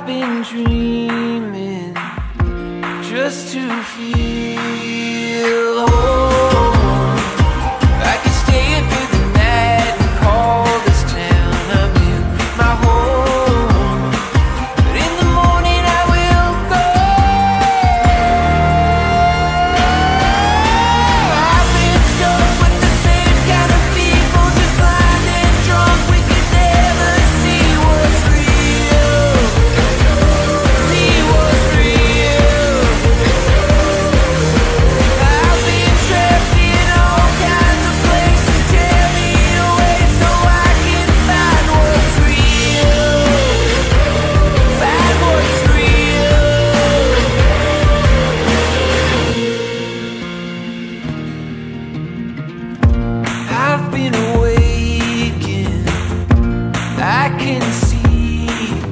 I've been dreaming just to feel home. I can stay here for the night and call this town I'm in my home. But in the morning I will go. I've been stuck with the same kind of people, just blind and drunk. We could never see what's real. See what's real. I've been trapped in all kinds of places. Tear me away so I can find what's real. Find what's real. I've been awakened, I can see.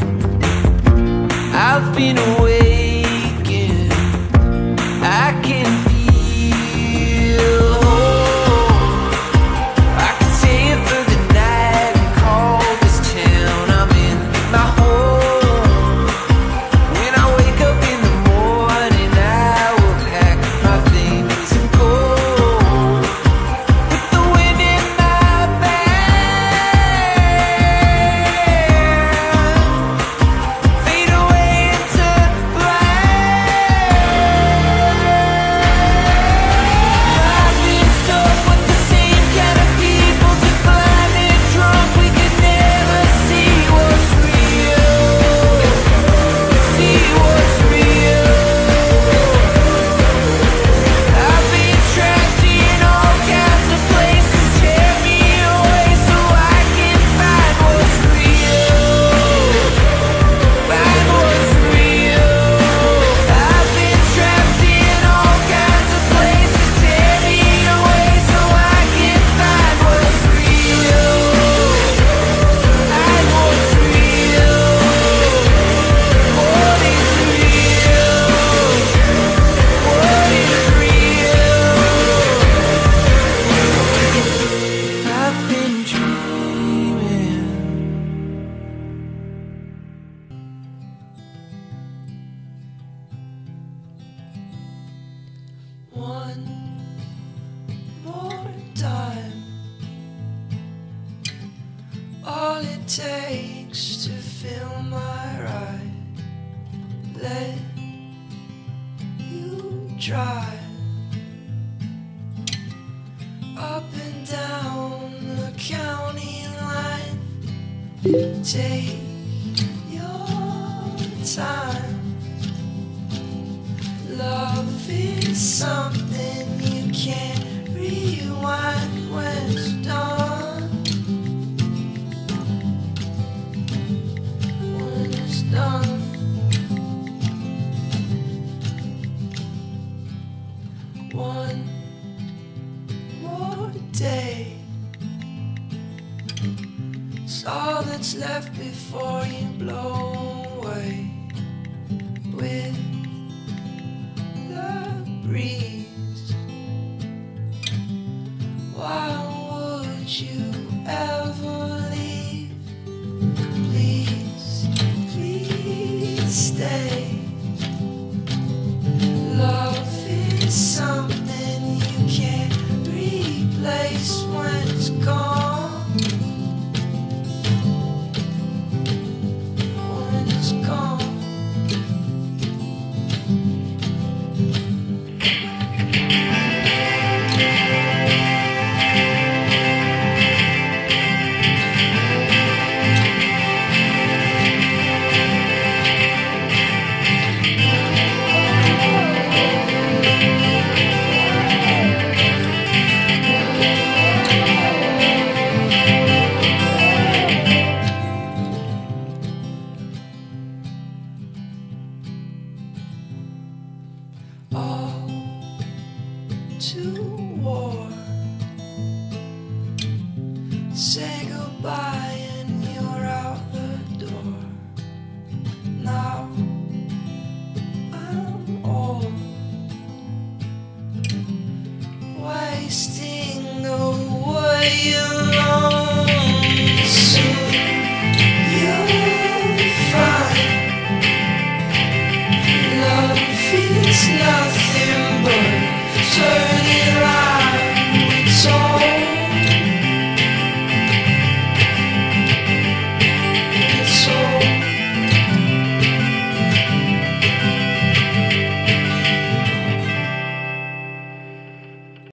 I've been awakened, I can feel home. I can stay here for the night and call this town I'm in my home. When I wake up in the morning, I will pack my things and go. With the wind in my back, fade away into black. I've been stuck with the same kind of people, just blind and drunk. We could never see what's real. See what's real. I've been trapped in all kinds of places. Tear me away so I can find what's real. Find what's real. I've been trapped in all kinds of places. Tear me away so I can find what's real. Find what's real. What is real? What is real? I've been dreaming. One more time, all it takes to fill my ride. Let you drive up and down the county line. Take your time. Love is something you can't rewind when it's done. When it's done. One more day, it's all that's left before you blow away with the breeze. Why would you ever leave? Please, please stay. Love is something you can't replace when it's gone. When it's gone. All to war. Say goodbye and you're out the door. Now I'm old, wasting away alone.